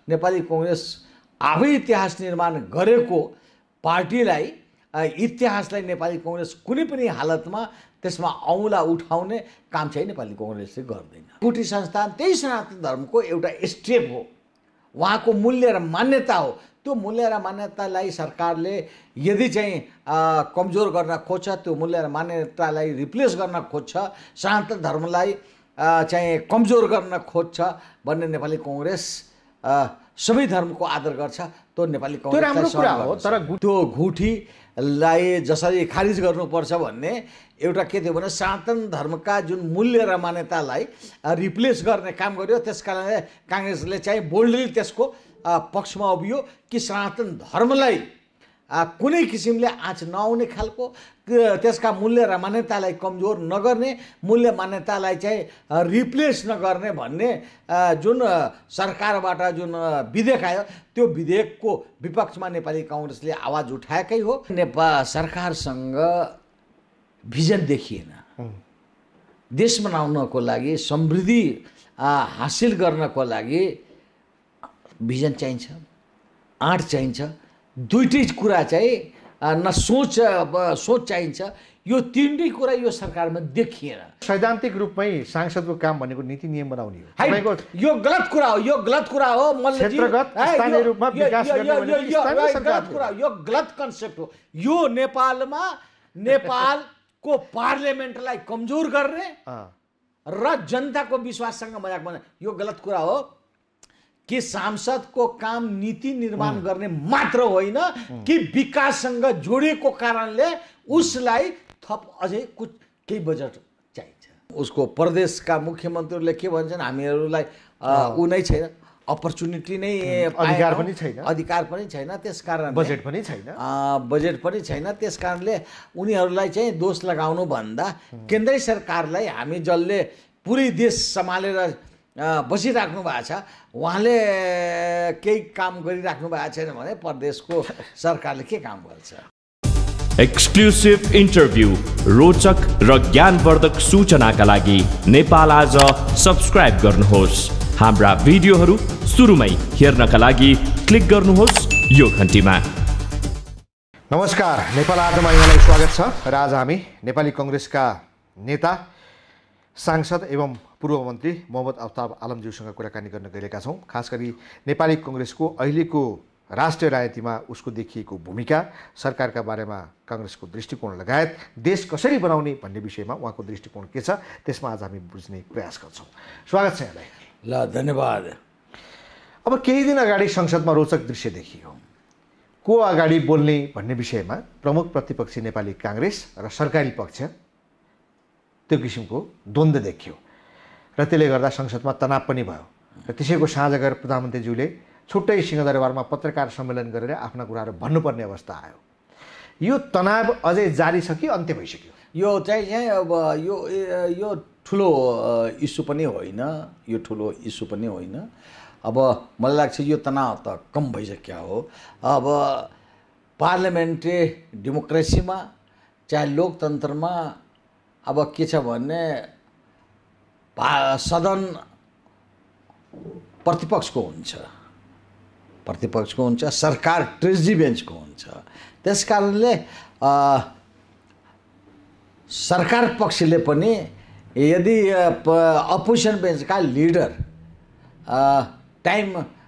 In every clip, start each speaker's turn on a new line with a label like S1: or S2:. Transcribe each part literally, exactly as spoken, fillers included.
S1: नेपाली कांग्रेस आफै इतिहास निर्माण गरेको पार्टीलाई इतिहासलाई नेपाली कांग्रेस कुनै पनि हालतमा त्यसमा औँला उठाउने काम चाहिँ नेपाली कांग्रेसले गर्दैन। गुठी संस्थान त्यही सनातन धर्मको एउटा स्टेप हो, उहाँको मूल्य र मान्यता हो। त्यो मूल्य र मान्यतालाई सरकारले यदि चाहिँ कमजोर गर्न खोज्छ, त्यो मूल्य र मान्यतालाई रिप्लेस गर्न खोज्छ, सनातन धर्मलाई चाहिँ कमजोर गर्न खोज्छ भन्ने नेपाली कांग्रेस सबै धर्मको आदर गर्छ। त्यो नेपाली कांग्रेसलाई
S2: कुरा हो। तर
S1: त्यो गुठीलाई जसरी खारिज गर्नुपर्छ भन्ने एउटा के थियो भने सनातन धर्मका जुन मूल्य र मान्यतालाई रिप्लेस गर्ने काम गर्यो। त्यसकारणले कांग्रेसले चाहिँ बोल्डली त्यसको पक्षमा उभियो कि सनातन धर्मलाई कुनै किसिमले आँच नआउने खालको, त्यसका मूल्य र मान्यतालाई कमजोर नगर्ने, मूल्य मान्यतालाई चाहिँ रिप्लेस नगर्ने भन्ने जुन सरकारबाट जुन विधेयक आयो त्यो विधेयकको विपक्षमा नेपाली कांग्रेसले आवाज उठाएकै हो। नेपाल सरकारसँग भिजन देखिएन। देश बनाउनको लागि, समृद्धि हासिल गर्नको लागि भिजन चाहिन्छ, आँट चाहिन्छ। दुईटै कुरा चाहिँ न सोच सोच चाहिन्छ। यो तीनटै कुरा यो सरकारमा देखिएन।
S2: सैद्धान्तिक रूपमै सांसदको काम भनेको नीति नियम बनाउने हो।
S1: यो गलत कुरा हो, यो गलत कुरा हो।
S2: क्षेत्रगत स्थानीय रूपमा विकास गर्ने भनेको स्थानीय सरकार
S1: कुरा, यो गलत कन्सेप्ट हो। यो नेपालमा नेपालको पार्लियामेन्टलाई कमजोर गर्ने र जनताको विश्वाससँग मजाक बनाउने यो गलत कुरा हो कि सांसदको काम नीति निर्माण गर्ने मात्र होइन कि विकाससँग जोडिएको कारणले उसलाई थप अझै कुछ केही बजेट चाहिन्छ। उसको प्रदेशका मुख्यमन्त्रीहरूले के भन्छन्, हामीहरूलाई ऊ नै छैन, अपर्च्युनिटी नै
S2: अधिकार पनि छैन,
S1: अधिकार पनि छैन, त्यसकारण
S2: बजेट पनि छैन,
S1: बजेट पनि छैन। त्यसकारणले उनीहरूलाई चाहिँ दोष लगाउनु भन्दा केन्द्रीय सरकारलाई हामी जसले पुरै देश सम्हालेर बसिराख्नु भएको छ, उहाँले केही काम गरिराख्नु भएको छैन भने प्रदेशको सरकारले के काम गर्छ।
S3: एक्सक्लुसिभ इन्टरभ्यू, रोचक र ज्ञानवर्धक सूचनाका लागि नेपाल आज सब्स्क्राइब गर्नुहोस्। हाम्रा भिडियोहरू सुरुमै हेर्नका लागि क्लिक गर्नुहोस् यो घन्टीमा।
S2: नमस्कार, नेपाल आजमा यहाँलाई स्वागत छ। र आज हामी नेपाली कांग्रेसका नेता, सांसद एवं पूर्व मन्त्री मोहम्मद अफ्ताब आलमज्यूसँग कुराकानी गर्न गइरहेका छौँ। खास गरी नेपाली कांग्रेसको अहिलेको राष्ट्रिय राजनीतिमा उसको देखिएको भूमिका, सरकारका बारेमा कांग्रेसको दृष्टिकोण लगायत देश कसरी बनाउने भन्ने विषयमा उहाँको दृष्टिकोण के छ, त्यसमा आज हामी बुझ्ने प्रयास गर्छौँ। स्वागत छ यहाँलाई।
S1: ल, धन्यवाद।
S2: अब केही दिन अगाडि संसदमा रोचक दृश्य देखियो। को अगाडि बोल्ने भन्ने विषयमा प्रमुख प्रतिपक्षी नेपाली कांग्रेस र सरकारी पक्ष त्यो किसिमको द्वन्द्व देखियो र त्यसले गर्दा संसदमा तनाव पनि भयो। र त्यसैको साँझ गएर प्रधानमन्त्रीज्यूले छुट्टै सिंहदरबारमा पत्रकार सम्मेलन गरेर आफ्ना कुराहरू भन्नुपर्ने अवस्था आयो। यो तनाव अझै जारी छ कि अन्त्य भइसक्यो?
S1: यो चाहिँ चाहिँ अब यो यो ठुलो इस्यु पनि होइन, यो ठुलो इस्यु पनि होइन। अब मलाई लाग्छ यो तनाव त कम भइसक्यो हो। अब पार्लियामेन्ट्री डेमोक्रेसीमा चाहे लोकतन्त्रमा अब के छ भने सदन प्रतिपक्षको हुन्छ, प्रतिपक्षको हुन्छ, सरकार ट्रेजरी बेन्चको हुन्छ। त्यस कारणले सरकार पक्षले पनि यदि अपोजिसन बेन्चका लिडर टाइम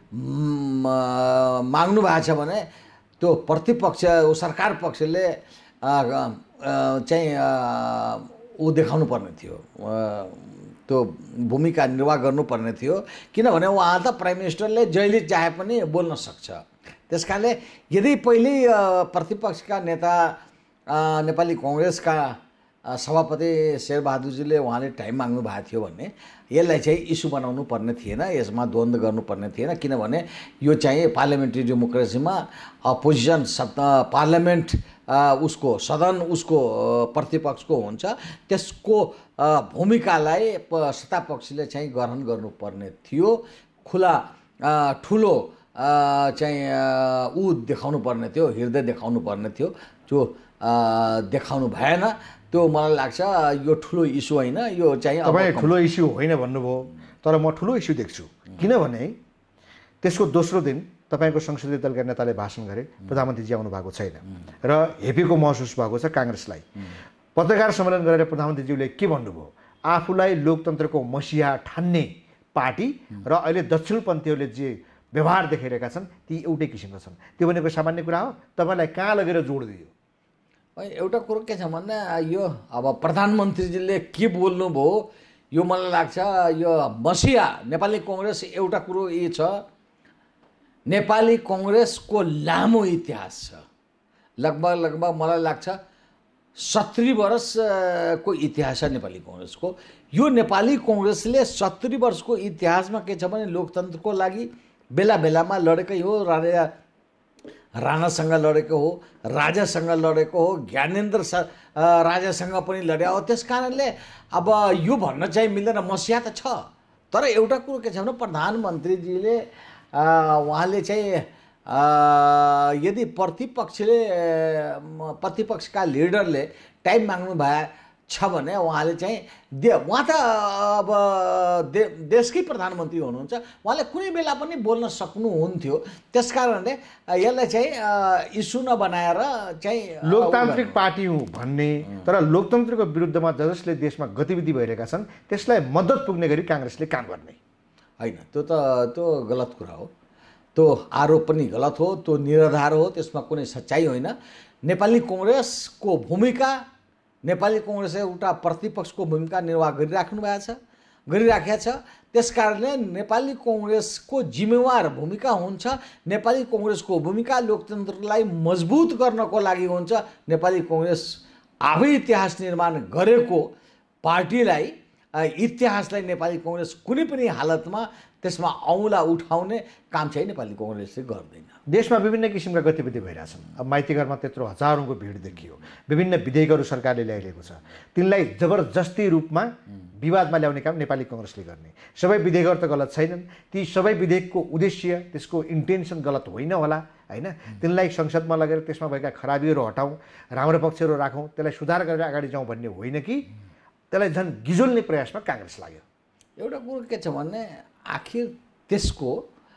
S1: माग्नु भएको छ भने त्यो प्रतिपक्ष सरकार पक्षले चाहिँ ऊ देखाउनु पर्ने थियो, त्यो भूमिका निर्वाह गर्नुपर्ने थियो। किनभने उहाँ त प्राइम मिनिस्टरले जहिले चाहे पनि बोल्न सक्छ। त्यस कारणले यदि पहिले प्रतिपक्षका नेता नेपाली कांग्रेसका सभापति शेरबहादुरजीले उहाँले टाइम माग्नु भएको थियो भने यसलाई चाहिँ इस्यु बनाउनु पर्ने थिएन, यसमा द्वन्द्व गर्नुपर्ने थिएन। किनभने यो चाहिँ पार्लियामेन्ट्री डेमोक्रेसीमा अपोजिसन पार्लियामेन्ट उसको सदन उसको प्रतिपक्षको हुन्छ, त्यसको भूमिकालाई सत्तापक्षले चाहिँ ग्रहण गर्नुपर्ने थियो। खुला ठुलो चाहिँ ऊ देखाउनु पर्ने थियो, हृदय देखाउनु पर्ने थियो, जो देखाउनु भएन। त्यो मलाई लाग्छ यो ठुलो इस्यु होइन। यो चाहिँ
S2: तपाईँ ठुलो इस्यु होइन भन्नुभयो, तर म ठुलो इस्यु देख्छु। किनभने त्यसको दोस्रो दिन तपाईँको संसदीय दलका नेताले भाषण गरे, प्रधानमन्त्रीजी आउनु भएको छैन र हेपेको महसुस भएको छ काङ्ग्रेसलाई। पत्रकार सम्मेलन गरेर प्रधानमन्त्रीज्यूले के भन्नुभयो, आफूलाई लोकतन्त्रको मसिहा ठान्ने पार्टी र अहिले दक्षिणपन्थीहरूले जे व्यवहार देखाइरहेका छन् ती एउटै किसिमका छन्। त्यो भनेको सामान्य कुरा हो, तपाईँलाई कहाँ लगेर जोड दियो?
S1: एउटा कुरो के छ भन्दा यो अब प्रधानमन्त्रीजीले के बोल्नुभयो यो मलाई लाग्छ यो मसिया नेपाली कङ्ग्रेस एउटा कुरो यी छ, नेपाली कङ्ग्रेसको लामो इतिहास छ, लगभग लगभग मलाई लाग्छ सत्तरी वर्षको इतिहास छ नेपाली कङ्ग्रेसको। यो नेपाली कङ्ग्रेसले सत्तरी वर्षको इतिहासमा के छ भने लोकतन्त्रको लागि बेला बेलामा लडेकै हो, राजा राणासँग लडेको हो, राजासँग लडेको हो, ज्ञानेन्द्र राजासँग पनि लड्या हो। त्यस कारणले अब यो भन्न चाहिँ मिल्दैन, मसिया त छ। तर एउटा कुरो के छ भने प्रधानमन्त्रीजीले उहाँले चाहिँ यदि प्रतिपक्षले प्रतिपक्षका लिडरले टाइम माग्नु भए छ भने उहाँले चाहिँ दे उहाँ त अब दे देशकै प्रधानमन्त्री हुनुहुन्छ, उहाँले कुनै बेला पनि बोल्न सक्नुहुन्थ्यो। त्यस कारणले यसलाई चाहिँ इस्यु नबनाएर चाहिँ
S2: लोकतान्त्रिक पार्टी हुँ भन्ने तर लोकतन्त्रको विरुद्धमा ज जसले देशमा गतिविधि भइरहेका छन् त्यसलाई मद्दत पुग्ने गरी काङ्ग्रेसले काम गर्ने
S1: होइन, त्यो त त्यो गलत कुरा हो। त्यो आरोप पनि गलत हो, त्यो निराधार हो, त्यसमा कुनै सच्चाइ होइन। नेपाली कङ्ग्रेसको भूमिका नेपाली कङ्ग्रेस एउटा प्रतिपक्षको भूमिका निर्वाह गरिराख्नु भएको छ गरिराखेको छ। त्यस कारणले नेपाली कङ्ग्रेसको जिम्मेवार भूमिका हुन्छ। नेपाली कङ्ग्रेसको भूमिका लोकतन्त्रलाई मजबुत गर्नको लागि हुन्छ। नेपाली कङ्ग्रेस आफै इतिहास निर्माण गरेको पार्टीलाई इतिहासलाई नेपाली कङ्ग्रेस कुनै पनि हालतमा त्यसमा औँला उठाउने काम चाहिँ नेपाली कङ्ग्रेसले गर्दैन।
S2: देशमा विभिन्न किसिमका गतिविधि भइरहेछन्। अब माइतीघरमा त्यत्रो हजारौँको भिड देखियो, विभिन्न विधेयकहरू सरकारले ल्याइरहेको छ, तिनलाई जबरजस्ती रूपमा विवादमा ल्याउने काम नेपाली कङ्ग्रेसले गर्ने। सबै विधेयकहरू त गलत छैनन्, ती सबै विधेयकको उद्देश्य त्यसको इन्टेन्सन गलत होइन होला, होइन? तिनलाई संसदमा लगेर त्यसमा भएका खराबीहरू हटाउँ, राम्रो पक्षहरू राखौँ, त्यसलाई सुधार गरेर अगाडि जाउँ भन्ने होइन कि त्यसलाई झन् गिजोल्ने प्रयासमा काङ्ग्रेस लाग्यो।
S1: एउटा कुरो के छ भने आखिर त्यसको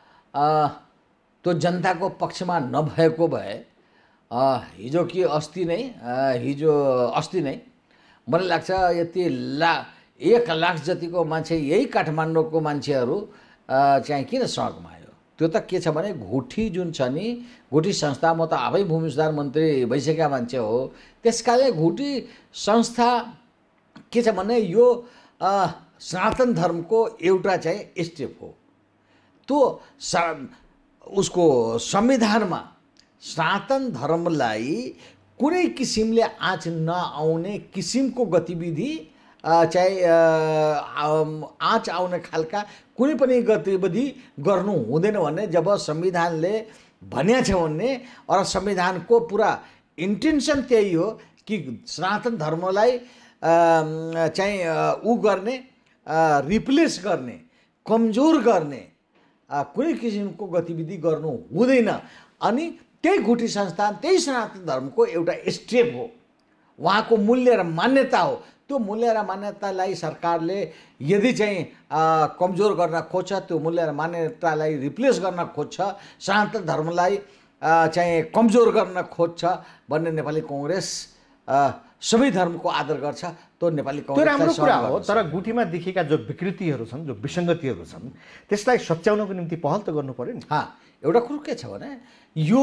S1: त्यो जनताको पक्षमा नभएको भए हिजो कि अस्ति नै हिजो अस्ति नै मलाई लाग्छ यति ला एक लाख जतिको मान्छे यही काठमाडौँको मान्छेहरू चाहिँ किन सडकमा आयो? त्यो त के छ भने घुठी जुन छ नि, घुठी संस्था, म त आफै भूमि सुधार मन्त्री भइसकेका मान्छे हो, त्यस कारणले घुठी संस्था के छ भने यो सनातन धर्मको एउटा चाहिँ स्टेप हो। त्यो उसको संविधानमा सनातन धर्मलाई कुनै किसिमले आँच नआउने किसिमको गतिविधि चाहिँ आँच आउने खालका कुनै पनि गतिविधि गर्नु हुँदैन भन्ने जब संविधानले भनेको छ भने, र संविधानको पुरा इन्टेन्सन त्यही हो कि सनातन धर्मलाई चाहिँ उ गर्ने, रिप्लेस गर्ने, कमजोर गर्ने कुनै किसिमको गतिविधि गर्नु हुँदैन। अनि त्यही घुटी संस्थान त्यही सनातन धर्मको एउटा स्टेप हो, उहाँको मूल्य र मान्यता हो। त्यो मूल्य र मान्यतालाई सरकारले यदि चाहिँ कमजोर गर्न खोज्छ, त्यो मूल्य र मान्यतालाई रिप्लेस गर्न खोज्छ, सनातन धर्मलाई चाहिँ कमजोर गर्न खोज्छ भन्ने नेपाली कङ्ग्रेस सबै धर्मको आदर गर्छ। त्यो नेपाली
S2: त्यो राम्रो कुरा हो, तर गुठीमा देखिएका जो विकृतिहरू छन्, जो विसङ्गतिहरू छन्, त्यसलाई सच्याउनको निम्ति पहल त गर्नु पर्यो नि।
S1: हाँ, एउटा कुरो के छ भने यो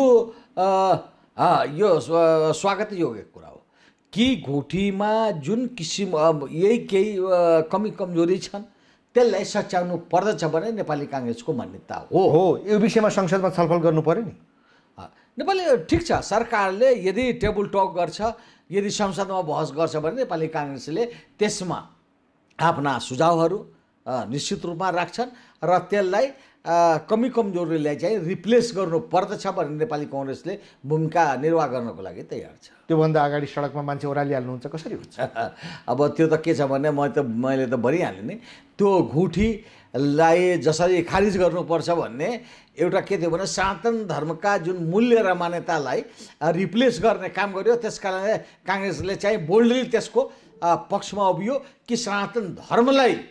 S1: यो स्वागत योग्य कुरा हो कि घुटीमा जुन किसिम यही केही कमी कमजोरी छन् त्यसलाई सच्याउनु पर्दछ भने नेपाली काङ्ग्रेसको मान्यता हो।
S2: हो, यो विषयमा संसदमा छलफल गर्नु पर्यो नि।
S1: नेपाली ठिक छ, सरकारले यदि टेबल टक गर्छ, यदि संसदमा बहस गर्छ भने नेपाली काङ्ग्रेसले त्यसमा आफ्ना सुझावहरू निश्चित रूपमा राख्छन् र त्यसलाई कमी कमजोरीलाई चाहिँ रिप्लेस गर्नु पर्दछ भने नेपाली कङ्ग्रेसले भूमिका निर्वाह गर्नको लागि तयार छ।
S2: त्योभन्दा अगाडि सडकमा मान्छे ओह्रालिहाल्नुहुन्छ कसरी हुन्छ?
S1: अब त्यो त के छ भने म त मैले त भनिहालेँ नि, त्यो घुठीलाई जसरी खारिज गर्नुपर्छ भन्ने एउटा के थियो भने सनातन धर्मका जुन मूल्य र मान्यतालाई रिप्लेस गर्ने काम गर्यो। त्यस कारणले काङ्ग्रेसले चाहिँ बोल्डली त्यसको पक्षमा उभियो कि सनातन धर्मलाई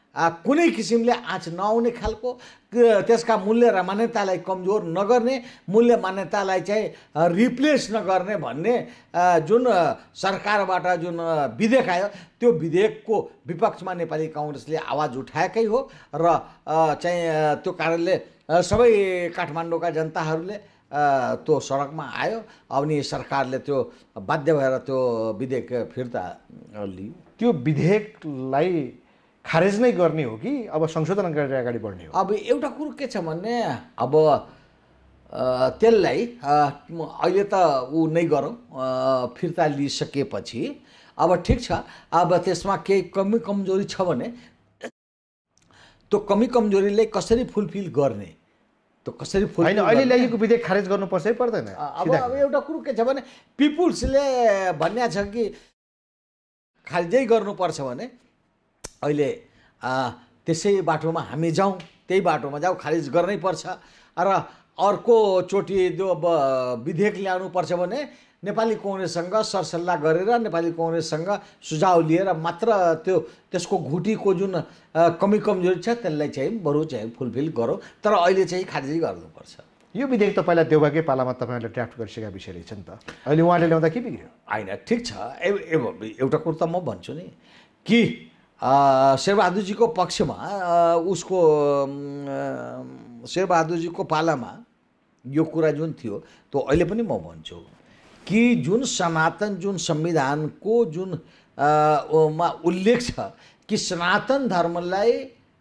S1: कुनै किसिमले आँच नआउने खालको त्यसका मूल्य र मान्यतालाई कमजोर नगर्ने, मूल्य मान्यतालाई चाहिँ रिप्लेस नगर्ने भन्ने जुन सरकारबाट जुन विधेयक आयो त्यो विधेयकको विपक्षमा नेपाली काङ्ग्रेसले आवाज उठाएकै हो र चाहिँ त्यो कारणले सबै काठमाडौँका जनताहरूले त्यो सडकमा आयो। अनि सरकारले त्यो बाध्य भएर त्यो विधेयक फिर्ता लियो।
S2: त्यो विधेयकलाई खारेज नै गर्ने हो कि अब संशोधन गरेर अगाडि बढ्ने हो?
S1: अब एउटा कुरो के छ भने अब त्यसलाई अहिले त ऊ नै गरौँ, फिर्ता लिइसकेपछि अब ठिक छ, अब त्यसमा केही कमी कमजोरी छ भने त्यो कमी कमजोरीलाई कसरी फुलफिल गर्ने, त्यो कसरी
S2: होइन अहिले ल्याइएको विधेयक खारेज गर्नुपर्छ पर्दैन?
S1: अब अब एउटा कुरो के छ भने पिपुल्सले भन्या छ कि खारिजै गर्नुपर्छ भने अहिले त्यसै बाटोमा हामी जाउँ, त्यही बाटोमा जाउँ, खारिज गर्नै पर्छ। र अर्कोचोटि त्यो अब विधेयक ल्याउनुपर्छ भने नेपाली कङ्ग्रेससँग सरसल्लाह गरेर नेपाली कङ्ग्रेससँग सुझाव लिएर मात्र त्यो त्यसको घुटीको जुन कमी कमजोरी छ त्यसलाई चाहिँ बरु चाहिँ फुलफिल गरौँ, तर अहिले चाहिँ खारिजै गर्नुपर्छ।
S2: यो विधेयक त पहिला देउबाकै पालामा तपाईँहरूले ड्राफ्ट गरिसकेका विषय रहेछ नि त, अहिले उहाँले ल्याउँदा के बिग्रियो?
S1: होइन ठिक छ, एउटा कुरो त म भन्छु नि कि शेरबहादुरजीको पक्षमा उसको शेरबहादुरजीको पालामा यो कुरा जुन थियो त्यो अहिले पनि म भन्छु कि जुन सनातन जुन संविधानको जुन मा उल्लेख छ कि सनातन धर्मलाई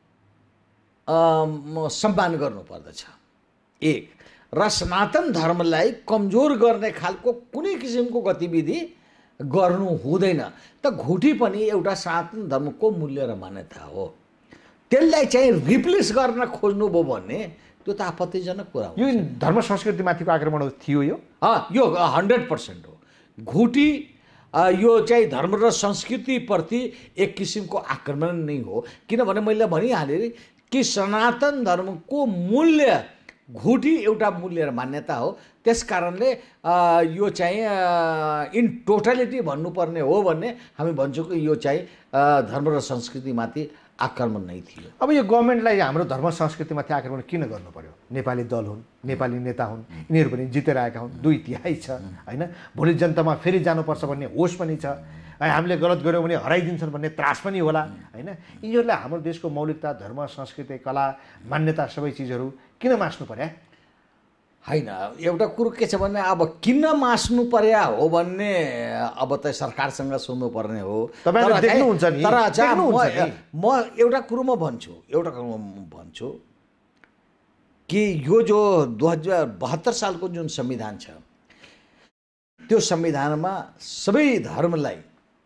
S1: सम्मान गर्नुपर्दछ एक, र सनातन धर्मलाई कमजोर गर्ने खालको कुनै किसिमको गतिविधि गर्नु हुँदैन। त घुटी पनि एउटा सनातन धर्मको मूल्य र मान्यता हो, त्यसलाई चाहिँ रिप्लेस गर्न खोज्नुभयो भने त्यो त आपत्तिजनक कुरा हो।
S2: यो धर्म संस्कृतिमाथिको आक्रमण थियो यो?
S1: अँ यो हन्ड्रेड पर्सेन्ट हो। घुटी यो चाहिँ धर्म र संस्कृतिप्रति एक किसिमको आक्रमण नै हो, किनभने मैले भनिहालेँ कि सनातन धर्मको मूल्य घुटी एउटा मूल्य र मान्यता हो। त्यस कारणले यो चाहिँ इन टोटालिटी भन्नुपर्ने हो भने हामी भन्छौँ कि यो चाहिँ धर्म र संस्कृतिमाथि आक्रमण नै थियो।
S2: अब यो गभर्मेन्टलाई हाम्रो धर्म संस्कृतिमाथि आक्रमण किन गर्नु पर्यो? नेपाली दल हुन्, नेपाली नेता हुन्, यिनीहरू पनि जितेर आएका हुन्, दुई तिहाई छ होइन, भोलि जनतामा फेरि जानुपर्छ भन्ने होस पनि छ, हामीले गलत गऱ्यौँ भने हराइदिन्छन् भन्ने त्रास पनि होला होइन। यिनीहरूलाई हाम्रो देशको मौलिकता, धर्म, संस्कृति, कला, मान्यता सबै चिजहरू किन मास्नु पर्या?
S1: होइन एउटा कुरो के छ भने अब किन मास्नु पर्या हो भन्ने अब त सरकारसँग सोध्नुपर्ने हो।
S2: तपाईँले देख्नुहुन्छ नि,
S1: तर म एउटा कुरो म भन्छु एउटा कुरो म भन्छु कि यो जो दुई हजार बहत्तर सालको जुन संविधान छ त्यो संविधानमा सबै धर्मलाई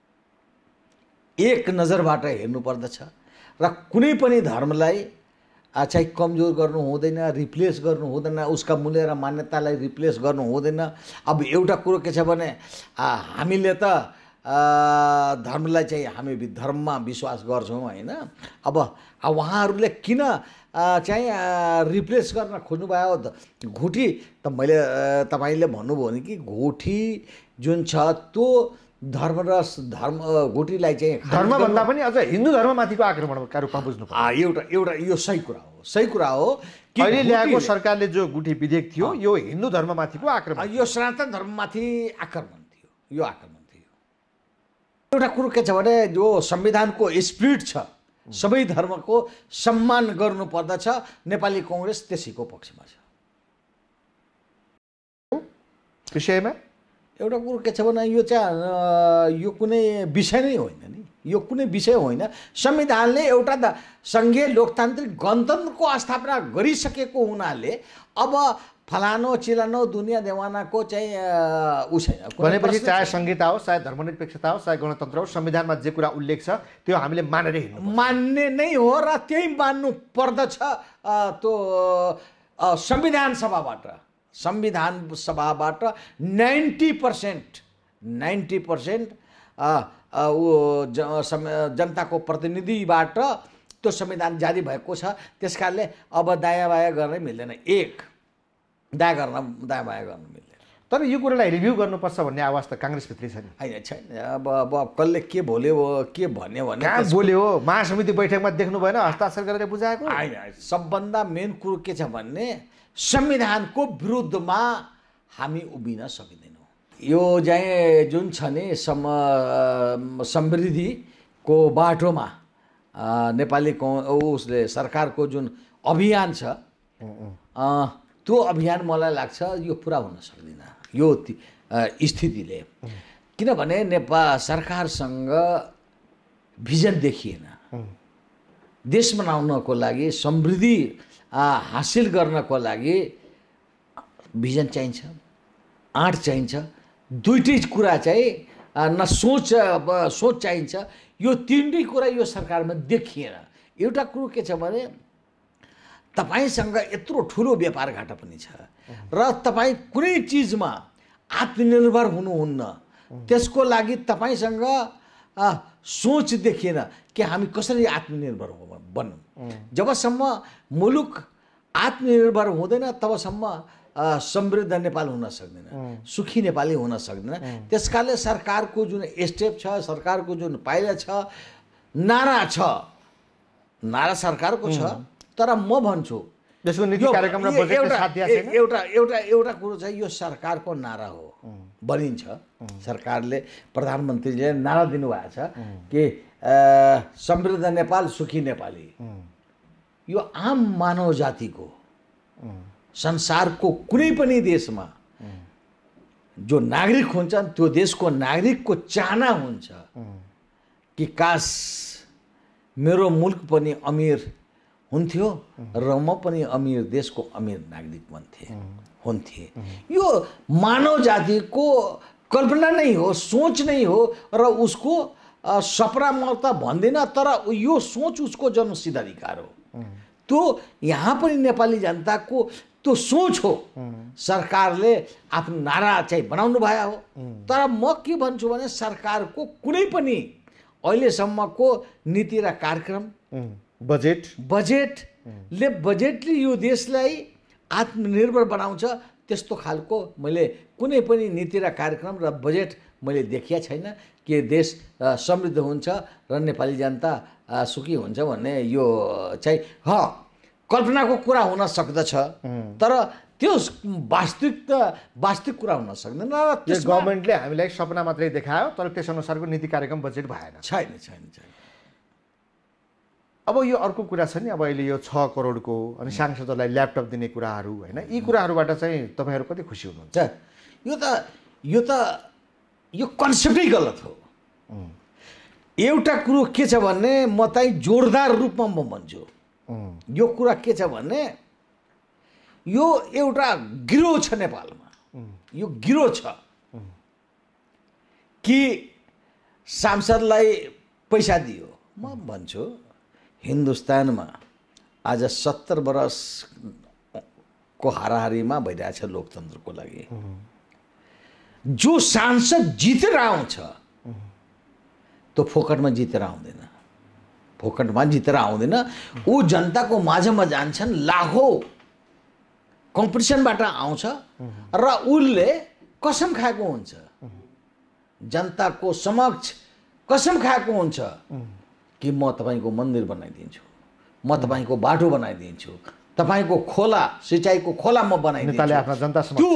S1: एक नजरबाट हेर्नुपर्दछ र कुनै पनि धर्मलाई चाहिँ कमजोर गर्नु हुँदैन, रिप्लेस गर्नु हुँदैन, उसका मूल्य र मान्यतालाई रिप्लेस गर्नु हुँदैन। अब एउटा कुरो के छ भने हामीले त धर्मलाई चाहिँ हामी धर्ममा विश्वास गर्छौँ होइन। अब उहाँहरूले किन चाहिँ रिप्लेस गर्न खोज्नुभयो घुटी? त मैले तपाईँले भन्नुभयो भने कि घुटी जुन छ त्यो धर्म र धर्म घुटीलाई चाहिँ
S2: धर्मभन्दा पनि अझ हिन्दू धर्ममाथिको आक्रमणका रूपमा बुझ्नु पर्छ।
S1: एउटा एउटा यो सही कुरा हो, सही कुरा हो कि
S2: अहिले ल्याएको सरकारले जो गुठी विधेयक थियो यो हिन्दू धर्ममाथिको आक्रमण,
S1: यो सनातन धर्ममाथि आक्रमण थियो, यो आक्रमण थियो। एउटा कुरो के छ भने जो संविधानको स्पिरिट छ सबै धर्मको सम्मान गर्नुपर्दछ, नेपाली कङ्ग्रेस त्यसैको पक्षमा छ।
S2: विषयमा
S1: एउटा कुरो के छ भने यो चाहिँ यो कुनै विषय नै होइन नि, यो कुनै विषय होइन। संविधानले एउटा द सङ्घीय लोकतान्त्रिक गणतन्त्रको स्थापना गरिसकेको हुनाले अब फलानो चिलानो दुनियाँ देवानाको चाहिँ उसै
S2: भनेपछि चाहे संहिता हो, चाहे धर्मनिरपेक्षता हो, चाहे गणतन्त्र हो, संविधानमा जे कुरा उल्लेख छ त्यो हामीले मानेर हिँड्नु
S1: मान्ने नै हो र त्यही मान्नु पर्दछ। त्यो संविधान सभाबाट संविधान सभाबाट नाइन्टी पर्सेन्ट नाइन्टी पर्सेन्ट ऊ जनताको प्रतिनिधिबाट त्यो संविधान जारी भएको छ। त्यस कारणले अब दायाँ बायाँ गर्नै मिल्दैन, एक दायाँ गर्न दायाँ बायाँ गर्न मिल्दैन।
S2: तर यो कुरालाई रिभ्यू गर्नुपर्छ भन्ने आवाज त काङ्ग्रेसभित्रै छ नि।
S1: होइन छैन, अब अब कसले के बोल्यो के भन्यो भने
S2: कहाँ बोल्यो हो? महासमिति बैठकमा देख्नु भएन हस्ताक्षर गरेर बुझाएको?
S1: होइन, सबभन्दा मेन कुरो के छ भन्ने संविधानको विरुद्धमा हामी उभिन सकिँदैनौँ। यो चाहिँ जुन छ नि सम समृद्धिको बाटोमा नेपाली उसले सरकारको जुन अभियान छ त्यो अभियान मलाई लाग्छ यो पुरा हुन सक्दैन यो स्थितिले। किनभने नेपाल सरकारसँग भिजन देखिएन। देश बनाउनको लागि समृद्धि हासिल गर्नको लागि भिजन चाहिन्छ, आँट चाहिन्छ। दुईटै कुरा चाहिँ न सोच सोच चाहिन्छ। यो तिनटै कुरा यो सरकारमा देखिएन। एउटा कुरो के छ भने तपाईसँग यत्रो ठुलो व्यापार घाटा पनि छ र तपाईँ कुनै चिजमा आत्मनिर्भर हुनुहुन्न। त्यसको लागि तपाईँसँग सोच देखिएन कि हामी कसरी आत्मनिर्भर बन्नु। जबसम्म मुलुक आत्मनिर्भर हुँदैन तबसम्म समृद्ध नेपाल हुन सक्दैन, सुखी नेपाली हुन सक्दैन। त्यसकारणले सरकारको जुन स्टेप छ, सरकारको जुन पाइला छ, नारा छ, नारा सरकारको छ, तर म भन्छु
S2: यसको नीति कार्यक्रम र बजेटले साथ दिएको छैन।
S1: एउटा एउटा एउटा कुरो चाहिँ यो सरकारको नारा हो, बनिन्छ। सरकारले प्रधानमन्त्रीले नारा दिनुभएको छ कि समृद्ध नेपाल सुखी नेपाली। यो आम मानव जातिको संसारको कुनै पनि देशमा जो नागरिक हुन्छन् त्यो देशको नागरिकको चाहना हुन्छ कि काश मेरो मुल्क पनि अमीर हुन्थ्यो र म पनि अमीर देशको अमीर नागरिक बन्थे हुन्थे। यो मानव जातिको कल्पना नै हो, सोच नै हो र उसको सपना म त भन्दिनँ, तर यो सोच उसको जन्मसिद्ध अधिकार हो। त्यो यहाँ पनि नेपाली जनताको त्यो सोच हो। सरकारले आफ्नो नारा चाहिँ बनाउनु भयो हो, तर म के भन्छु भने सरकारको कुनै पनि अहिलेसम्मको नीति र कार्यक्रम
S2: बजेट
S1: बजेटले बजेटले यो देशलाई आत्मनिर्भर बनाउँछ त्यस्तो खालको मैले कुनै पनि नीति र कार्यक्रम र बजेट मैले देखिया छैन कि देश समृद्ध हुन्छ र नेपाली जनता सुखी हुन्छ भन्ने। यो चाहिँ ह कल्पनाको कुरा हुन सक्दछ, तर त्यो वास्तविक वास्तविक कुरा हुन सक्दैन। र
S2: त्यस गभर्मेन्टले हामीलाई सपना मात्रै देखायो तर त्यस अनुसारको नीति कार्यक्रम बजेट भएन।
S1: छैन छैन छैन।
S2: अब यो अर्को कुरा छ नि, अब अहिले यो छ करोडको अनि सांसदहरूलाई ल्यापटप दिने कुराहरू होइन, यी कुराहरूबाट चाहिँ तपाईँहरू कति खुसी हुनुहुन्छ?
S1: यो त यो त यो कन्सेप्टै गलत हो। एउटा कुरो के छ भने म चाहिँ जोरदार रूपमा म भन्छु, यो कुरा के छ भने यो एउटा गिरोह छ नेपालमा। यो गिरोह छ कि सांसदलाई पैसा दियो। म भन्छु हिन्दुस्तानमा आज सत्तर वर्षको हाराहारीमा भइरहेछ लोकतन्त्रको लागि। जो सांसद जितेर आउँछ त्यो फोकटमा जितेर आउँदैन, फोकटमा जितेर आउँदैन। ऊ जनताको माझमा जान्छन्, लाखौँ कम्पिटिसनबाट आउँछ र उसले कसम खाएको हुन्छ, जनताको समक्ष कसम खाएको हुन्छ कि म तपाईँको मन्दिर बनाइदिन्छु, म तपाईँको बाटो बनाइदिन्छु, तपाईँको खोला सिँचाइको खोला म बनाइदिन्छु। त्यो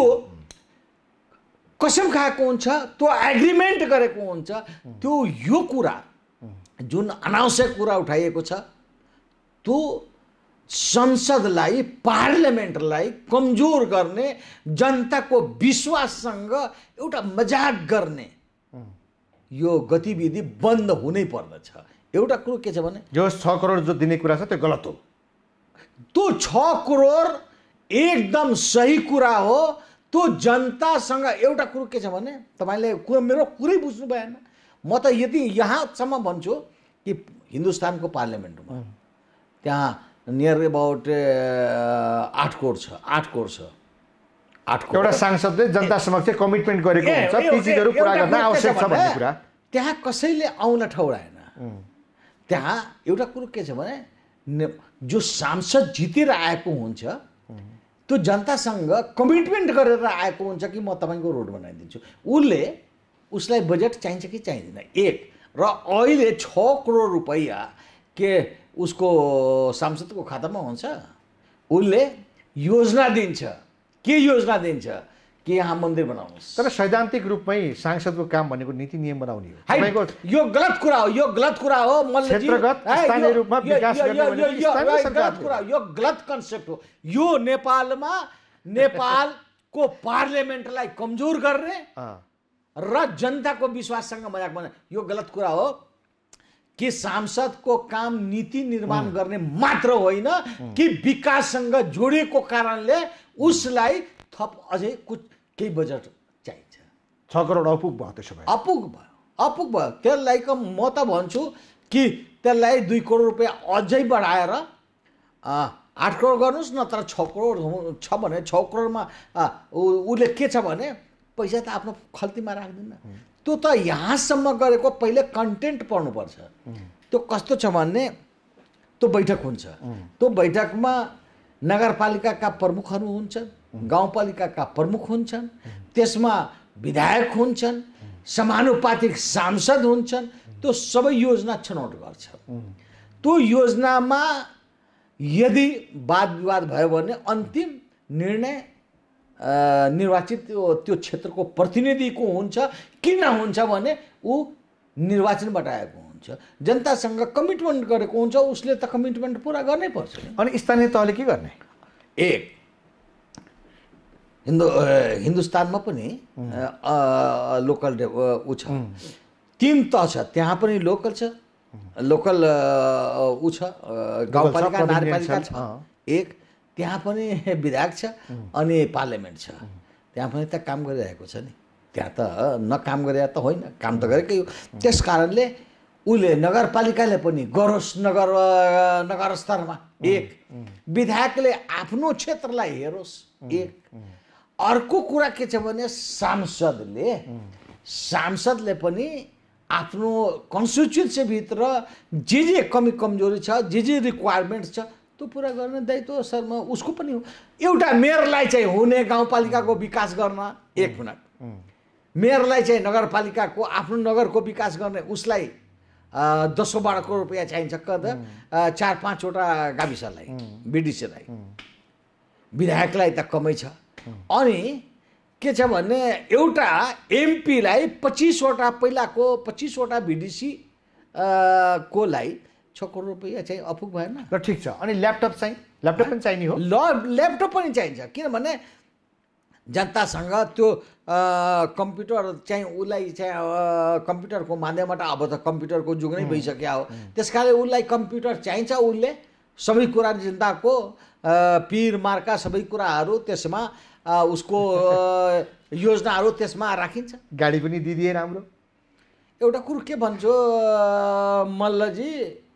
S1: कसम खाएको हुन्छ, त्यो एग्रिमेन्ट गरेको हुन्छ। त्यो यो कुरा जुन अनावश्यक कुरा उठाइएको छ त्यो संसदलाई पार्लियामेन्टलाई कमजोर गर्ने, जनताको विश्वाससँग एउटा मजाक गर्ने यो गतिविधि बन्द हुनै पर्दछ। एउटा कुरो के छ भने
S2: जो छ करोड जो दिने कुरा छ त्यो गलत हो।
S1: त्यो छ करोड एकदम सही कुरा हो। त्यो जनतासँग एउटा कुरो के छ भने तपाईँले कुरो मेरो कुरै बुझ्नु भएन। म त यदि यहाँसम्म भन्छु कि हिन्दुस्तानको पार्लियामेन्टमा त्यहाँ नियर अबाउट आठ करोड छ, आठ करोड छ, आठ करोड।
S2: एउटा सांसदले जनता समक्ष कमिटमेन्ट गरेको हुन्छ ती चिजहरू पुरा गर्न आवश्यक छ भन्ने कुरा।
S1: त्यहाँ कसैले औँला ठौराएन। त्यहाँ एउटा कुरो के छ भने जो सांसद जितेर आएको हुन्छ त्यो जनतासँग कमिटमेन्ट गरेर आएको हुन्छ कि म तपाईँको रोड बनाइदिन्छु, उसले उसलाई बजेट चाहिन्छ कि चाहिँदैन एक। र अहिले छ करोड रुपैयाँ के उसको सांसदको खातामा हुन्छ, उसले योजना दिन्छ। के योजना दिन्छ कि यहाँ मन्दिर बनाउनुहोस्।
S2: तर सैद्धान्तिक रूपमै सांसदको काम भनेको नीति नियम बनाउने हो। तपाईँको
S1: यो गलत कुरा हो, यो गलत कुरा हो।
S2: क्षेत्रगत स्थानीय रूपमा विकास गर्ने भनेको स्थानीय सरकारको
S1: कुरा, यो गलत कन्सेप्ट हो। यो नेपालमा नेपालको पार्लियामेन्टलाई कमजोर गर्ने र जनताको विश्वाससँग मजाक बनाउने, यो गलत कुरा हो। कि सांसदको काम नीति निर्माण गर्ने मात्र होइन कि विकाससँग जोडिएको कारणले उसलाई थप अझै कुछ केही बजेट चाहिन्छ।
S2: छ करोड अपुग भयो त्यसो भए,
S1: अपुग भयो अपुग भयो त्यसलाई क म त भन्छु कि त्यसलाई दुई करोड रुपियाँ अझै बढाएर आठ करोड गर्नुहोस् न। तर छ करोड छ भने छ करोडमा उसले के छ भने पैसा त आफ्नो खल्तीमा राख्दैन। त्यो त यहाँसम्म गरेको पहिले कन्टेन्ट पढ्नुपर्छ। त्यो कस्तो छ भने त्यो बैठक हुन्छ, त्यो बैठकमा नगरपालिकाका प्रमुखहरू हुन्छन्, गाउँपालिकाका प्रमुख हुन्छन्, त्यसमा विधायक हुन्छन्, समानुपातिक सांसद हुन्छन्। त्यो सबै योजना छनौट गर्छ। त्यो योजनामा यदि वाद विवाद भयो भने अन्तिम निर्णय निर्वाचित त्यो क्षेत्रको प्रतिनिधिको हुन्छ। किन हुन्छ भने ऊ निर्वाचनबाट आएको हुन्छ, जनतासँग कमिटमेन्ट गरेको हुन्छ, उसले त कमिटमेन्ट पुरा गर्नै पर्छ।
S2: अनि स्थानीय तहले के गर्ने?
S1: एक हिन्दू हिन्दुस्तानमा पनि लोकल ऊ छ, तिन तह छ, त्यहाँ पनि लोकल छ, लोकल ऊ छ, गाउँपालिका नगरपालिका छ एक, त्यहाँ पनि विधायक छ अनि पार्लियामेन्ट छ। त्यहाँ पनि त काम गरिरहेको छ नि, त्यहाँ त न काम गरे त होइन, काम त गरेकै हो। त्यस कारणले उसले नगरपालिकाले पनि गरोस्, नगर नगर स्तरमा एक, विधायकले आफ्नो क्षेत्रलाई हेरोस् एक। अर्को कुरा के छ भने सांसदले सांसदले पनि आफ्नो कन्स्टिट्युन्सीभित्र जे जे कमी कमजोरी छ, जे जे रिक्वायरमेन्ट छ त्यो पुरा गर्ने दायित्व सरमा उसको पनि हो। एउटा मेयरलाई चाहिँ हुने गाउँपालिकाको विकास गर्न एक मिनट, मेयरलाई चाहिँ नगरपालिकाको आफ्नो नगरको विकास गर्ने उसलाई दसौँ बाह्र करोड रुपियाँ चाहिन्छ कदा चार पाँचवटा गाविसलाई बिडिसीलाई, विधायकलाई त कमै छ। अनि के छ भने एउटा एमपीलाई पच्चिसवटा पहिलाको पच्चिसवटा बिडिसी कोलाई छ करोड रुपियाँ चाहिँ अपुग भएन
S2: र ठिक छ। अनि ल्यापटप चाहिँ ल्यापटप पनि चाहिने हो,
S1: ल ल्यापटप पनि चाहिन्छ। किनभने जनतासँग त्यो कम्प्युटर चाहिँ उसलाई चाहिँ कम्प्युटरको माध्यमबाट अब त कम्प्युटरको जुग नै भइसक्यो हो, त्यस कारणले उसलाई कम्प्युटर चाहिन्छ। उसले सबै कुरा जनताको पिर मार्का सबै कुराहरू त्यसमा उसको योजनाहरू त्यसमा राखिन्छ।
S2: गाडी पनि दिदिए राम्रो।
S1: एउटा कुरो के भन्छु मल्लजी,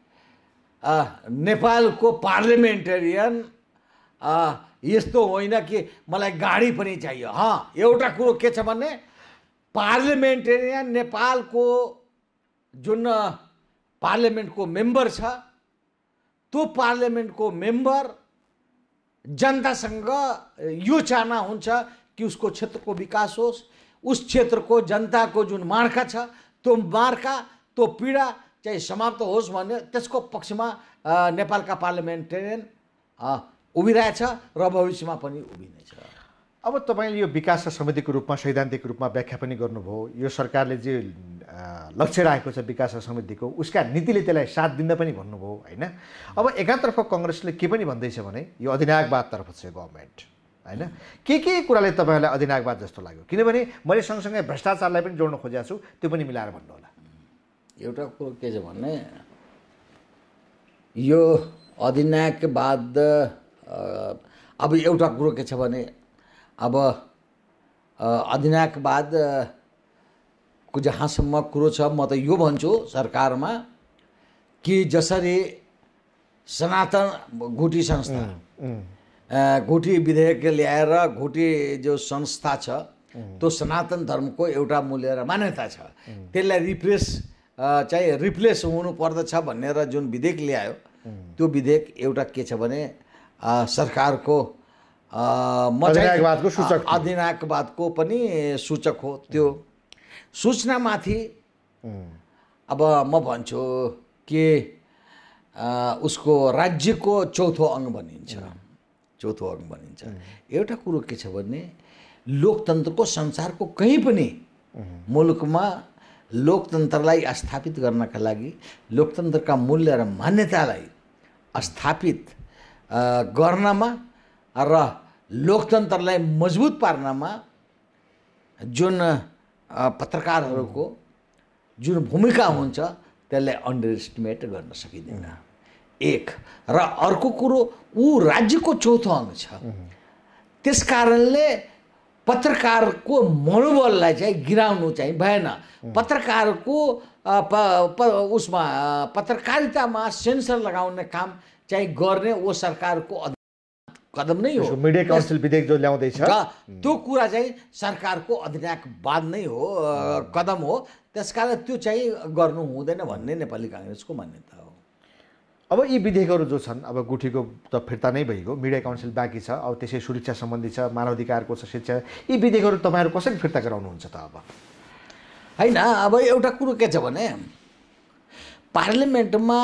S1: नेपालको पार्लिमेन्टेरियन यस्तो होइन कि मलाई गाडी पनि चाहियो। हाँ, एउटा कुरो के छ भने पार्लिमेन्टेरियन नेपालको जुन पार्लिमेन्टको मेम्बर छ, त्यो पार्लिमेन्टको मेम्बर जनतासँग यो चाहना हुन्छ कि उसको क्षेत्रको विकास होस्, उस क्षेत्रको जनताको जुन मार्का छ त्यो मार्का त्यो पीडा चाहिँ समाप्त होस् भन्ने त्यसको पक्षमा नेपालका पार्लिमेन्टेरियन उभिरहेछ र भविष्यमा पनि उभिनेछ।
S2: अब तपाईँले यो विकास समितिको रूपमा सैद्धान्तिक रूपमा व्याख्या पनि गर्नुभयो। यो सरकारले जे लक्ष्य राखेको छ विकास समितिको, उसका नीतिले त्यसलाई साथ दिन पनि भन्नुभयो होइन। अब एकातर्फ कङ्ग्रेसले के पनि भन्दैछ भने यो अधिनायकवादतर्फ छ गभर्मेन्ट होइन। के के कुराले तपाईँहरूलाई अधिनायकवाद जस्तो लाग्यो? किनभने मैले सँगसँगै भ्रष्टाचारलाई पनि जोड्न खोजेको छु, त्यो पनि मिलाएर भन्नु होला।
S1: एउटा कुरो के छ भने यो अधिनायकवाद अब एउटा कुरो के छ भने अब अधिनायकवादको जहाँसम्म कुरो छ म त यो भन्छु सरकारमा कि जसरी सनातन घुटी संस्था घुटी विधेयक ल्याएर घुटी जो संस्था छ त्यो सनातन धर्मको एउटा मूल्य र मान्यता छ, त्यसलाई रिप्लेस चाहिँ रिप्लेस हुनु पर्दछ भनेर जुन विधेयक ल्यायो त्यो विधेयक एउटा के छ भने सरकारको म
S2: अधिनायकवादको सूचक थियो।
S1: अधिनायकवादको पनि सूचक हो त्यो सूचनामाथि। अब म भन्छु कि उसको राज्यको चौथो अङ्ग भनिन्छ, चौथो अङ्ग भनिन्छ। एउटा कुरो के छ भने लोकतन्त्रको संसारको कहीँ पनि मुलुकमा लोकतन्त्रलाई स्थापित गर्नका लागि, लोकतन्त्रका मूल्य र मान्यतालाई स्थापित गर्नमा र लोकतन्त्रलाई मजबुत पार्नमा जुन पत्रकारहरूको जुन भूमिका हुन्छ त्यसलाई अन्डर एस्टिमेट गर्न सकिँदैन, एक। र अर्को कुरो ऊ राज्यको चौथो अङ्ग छ, त्यस कारणले पत्रकारको मनोबललाई चाहिँ गिराउनु चाहिँ भएन। पत्रकारको प, प, उसमा पत्रकारितामा सेन्सर लगाउने काम चाहिँ गर्ने वो सरकारको कदम नै हो।
S2: मिडिया काउन्सिल विधेयक जो ल्याउँदैछ
S1: त्यो कुरा चाहिँ सरकारको अधिनायकवाद नै हो, कदम हो। त्यसकारण त्यो चाहिँ गर्नु हुँदैन भन्ने नेपाली काङ्ग्रेसको मान्यता हो।
S2: अब यी विधेयकहरू जो छन्, अब गुठीको त फिर्ता नै भइगयो, मिडिया काउन्सिल बाँकी छ, अब त्यसै सुरक्षा सम्बन्धी छ, मानवाधिकारको छ, शिक्षा, यी विधेयकहरू तपाईँहरू कसरी फिर्ता गराउनुहुन्छ त? अब
S1: होइन, अब एउटा कुरो के छ भने पार्लियामेन्टमा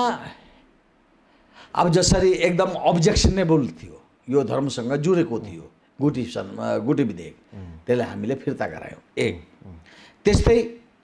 S1: अब जसरी एकदम अब्जेक्सनेबल थियो, यो धर्मसँग जुरेको थियो गुठी गुठी विधेयक, त्यसलाई हामीले फिर्ता गरायौँ, एक। त्यस्तै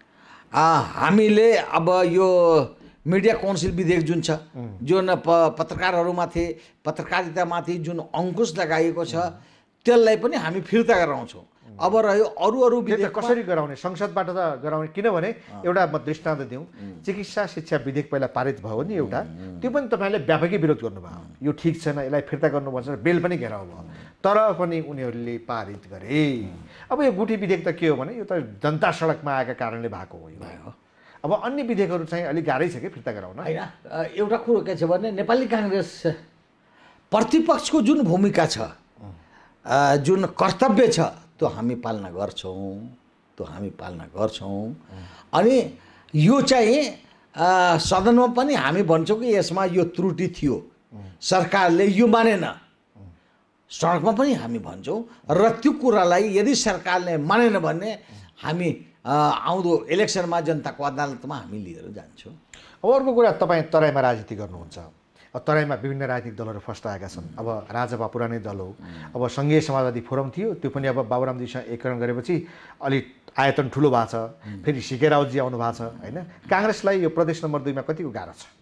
S1: हामीले अब यो मिडिया काउन्सिल विधेयक जुन छ, जुन प पत्रकारहरूमाथि पत्रकारितामाथि जुन अङ्कुश लगाइएको छ, त्यसलाई पनि हामी फिर्ता गराउँछौँ। अब रह्यो अरू अरू विधेयक
S2: कसरी गराउने? संसदबाट त गराउने, किनभने एउटा म दृष्टान्त दिउँ, चिकित्सा शिक्षा विधेयक पहिला पारित भयो नि एउटा, त्यो पनि तपाईँले व्यापकै विरोध गर्नुभयो, यो ठिक छैन, यसलाई फिर्ता गर्नुपर्छ, बेल पनि घेराउ भयो, तर पनि उनीहरूले पारित गरे। अब यो गुठी विधेयक त के हो भने यो त जनता सडकमा आएका कारणले भएको हो यो। अब अन्य विधेयकहरू चाहिँ अलिक गाह्रै छ कि फिर्ता गराउन?
S1: होइन, एउटा कुरो के छ भने नेपाली काङ्ग्रेस प्रतिपक्षको जुन भूमिका छ, जुन कर्तव्य छ, त्यो हामी पालना गर्छौँ, त्यो हामी पालना गर्छौँ। अनि यो चाहिँ सदनमा पनि हामी भन्छौँ कि यसमा यो त्रुटि थियो, सरकारले यो मानेन, सडकमा पनि हामी भन्छौँ। र त्यो कुरालाई यदि सरकारले मानेन भने हामी आउँदो इलेक्सनमा जनताको अदालतमा हामी लिएर जान्छौँ।
S2: अब अर्को कुरा, तपाईँ तराईमा राजनीति गर्नुहुन्छ, अब तराईमा विभिन्न राजनीतिक दलहरू फस्टाएका छन्। अब राजपा पुरानै दल हो, अब सङ्घीय समाजवादी फोरम थियो, त्यो पनि अब बाबुरामजीसँग एकीकरण गरेपछि अलिक आयतन ठुलो भएको छ, फेरि सिके राउतजी आउनु भएको छ, होइन? काङ्ग्रेसलाई यो प्रदेश नम्बर दुईमा कतिको गाह्रो छ?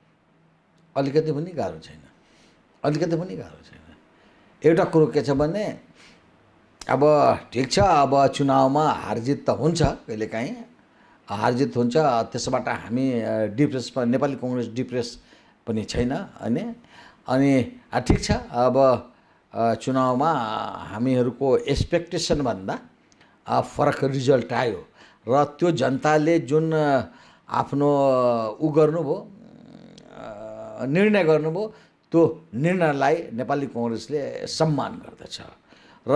S1: अलिकति पनि गाह्रो छैन, अलिकति पनि गाह्रो छैन। एउटा कुरो के छ भने अब ठिक छ, अब चुनावमा हारजित त हुन्छ, कहिलेकाहीँ हारजित हुन्छ, त्यसबाट हामी डिप्रेसमा, नेपाली काङ्ग्रेस डिप्रेस पनि छैन, अनि अनि ठिक छ। अब चुनावमा हामीहरूको एक्सपेक्टेसनभन्दा फरक रिजल्ट आयो र त्यो जनताले जुन आफ्नो उ गर्नुभयो, निर्णय गर्नुभयो, त्यो निर्णयलाई नेपाली काङ्ग्रेसले सम्मान गर्दछ। र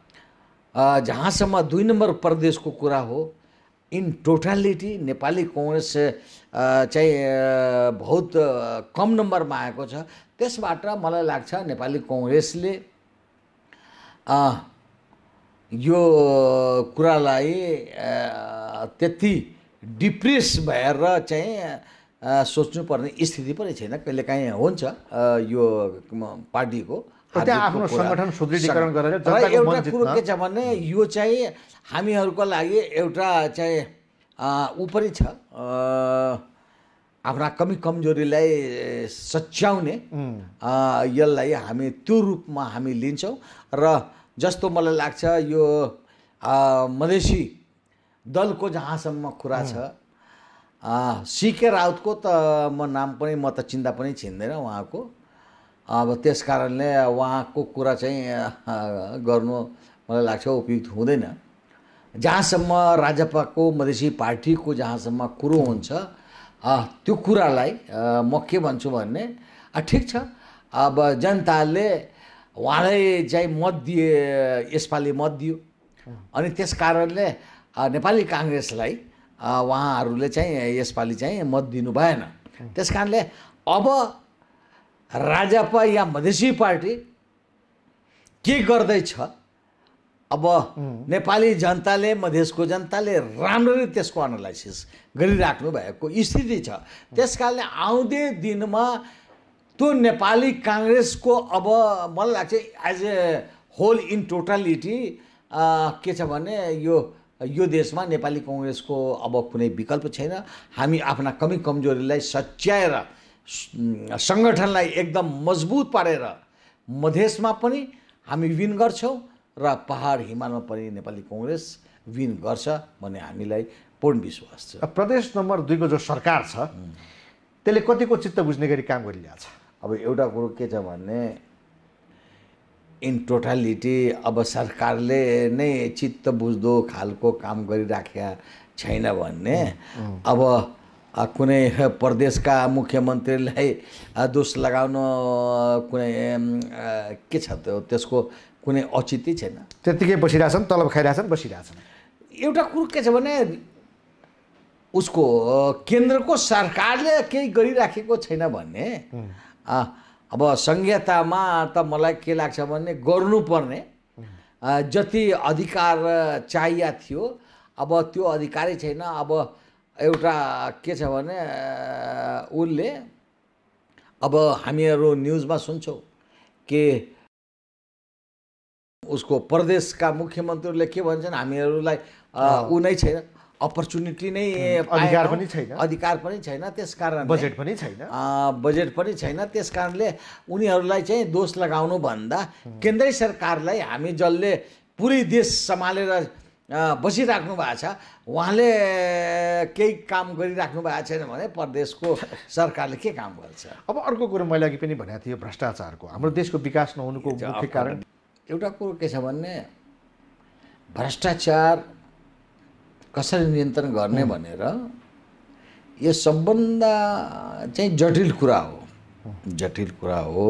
S1: जहाँसम्म दुई नम्बर प्रदेशको कुरा हो, इन टोटालिटी नेपाली काङ्ग्रेस चाहिँ बहुत कम नम्बरमा आएको छ। त्यसबाट मलाई लाग्छ नेपाली काङ्ग्रेसले यो कुरालाई त्यति डिप्रेस भएर चाहिँ सोच्नुपर्ने स्थिति पनि छैन, कहिलेकाहीँ हुन्छ यो पार्टीको
S2: त्यहाँ आफ्नो सङ्गठन सुदृढीकरण गरेर।
S1: र एउटा कुरो के छ भने यो चाहिँ हामीहरूको लागि एउटा चाहिँ उपरि छ, आफ्ना कमी कमजोरीलाई सच्याउने, यसलाई हामी त्यो रूपमा हामी लिन्छौँ। र जस्तो मलाई लाग्छ यो मधेसी दलको जहाँसम्म कुरा छ, सिके राउतको त म नाम पनि म त चिन्ता पनि छिन्दैन उहाँको, अब त्यस कारणले उहाँको कुरा चाहिँ गर्नु मलाई लाग्छ उपयुक्त हुँदैन। जहाँसम्म राजपाको मधेसी पार्टीको जहाँसम्म कुरो हुन्छ, त्यो कुरालाई म के भन्छु भने ठिक छ, अब जनताले उहाँलाई चाहिँ मत दिए, यसपालि मत दियो, अनि त्यस कारणले नेपाली काङ्ग्रेसलाई उहाँहरूले चाहिँ यसपालि चाहिँ मत दिनु भएन। त्यस कारणले अब राजपा या मधेसी पार्टी के गर्दैछ अब नेपाली जनताले मधेसको जनताले राम्ररी त्यसको एनालाइसिस गरिराख्नु भएको स्थिति छ। त्यसकारणले आउँदो दिनमा त्यो नेपाली काङ्ग्रेसको अब मलाई लाग्छ as a whole in totality के छ भने यो यो देशमा नेपाली काङ्ग्रेसको अब कुनै विकल्प छैन। हामी आफ्ना कमी कमजोरीलाई सच्याएर सङ्गठनलाई एकदम मजबुत पारेर मधेसमा पनि हामी विन गर्छौँ र पहाड हिमालमा पनि नेपाली काङ्ग्रेस विन गर्छ भन्ने हामीलाई पूर्ण विश्वास छ।
S2: प्रदेश नम्बर दुईको जो सरकार छ त्यसले कतिको चित्त बुझ्ने गरी काम गरिरहेछ?
S1: अब एउटा कुरो के छ भने इन टोटालिटी अब सरकारले नै चित्त बुझ्दो खालको काम गरिराखेका छैन भन्ने अब कुनै प्रदेशका मुख्यमन्त्रीलाई दोष लगाउन कुनै के छ त्यो त्यसको कुनै औचित्य छैन।
S2: त्यतिकै बसिरहेछन्, तलब खाइरहेछन्, बसिरहेछन्।
S1: एउटा कुरो के छ भने उसको केन्द्रको सरकारले केही गरिराखेको छैन भन्ने अब संहितामा त मलाई के लाग्छ भने गर्नुपर्ने जति अधिकार चाहिए थियो अब त्यो अधिकारै छैन। अब एउटा के छ भने उसले अब हामीहरू न्युजमा सुन्छौँ कि उसको प्रदेशका मुख्यमन्त्रीहरूले के भन्छन् हामीहरूलाई ऊ नै छैन, अपर्च्युनिटी नै
S2: अधिकार पनि छैन,
S1: अधिकार पनि छैन, त्यसकारण
S2: बजेट पनि छैन,
S1: बजेट पनि छैन। त्यसकारणले उनीहरूलाई चाहिँ दोष लगाउनु भन्दा केन्द्रीय सरकारलाई हामी जसले पुरै देश सम्हालेर बसिराख्नु भएको छ उहाँले केही काम गरिराख्नु भएको छैन भने प्रदेशको सरकारले के काम गर्छ?
S2: अब अर्को कुरो मैले अघि पनि भनेको थिएँ, भ्रष्टाचारको हाम्रो देशको विकास नहुनुको मुख्य कारण
S1: एउटा कुरो के छ भने भ्रष्टाचार कसरी नियन्त्रण गर्ने भनेर यो सबभन्दा चाहिँ जटिल कुरा हो, जटिल कुरा हो।